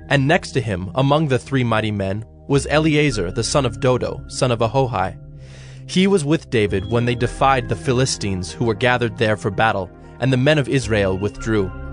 And next to him, among the 3 mighty men, was Eleazar the son of Dodo, son of Ahohi. He was with David when they defied the Philistines who were gathered there for battle, and the men of Israel withdrew.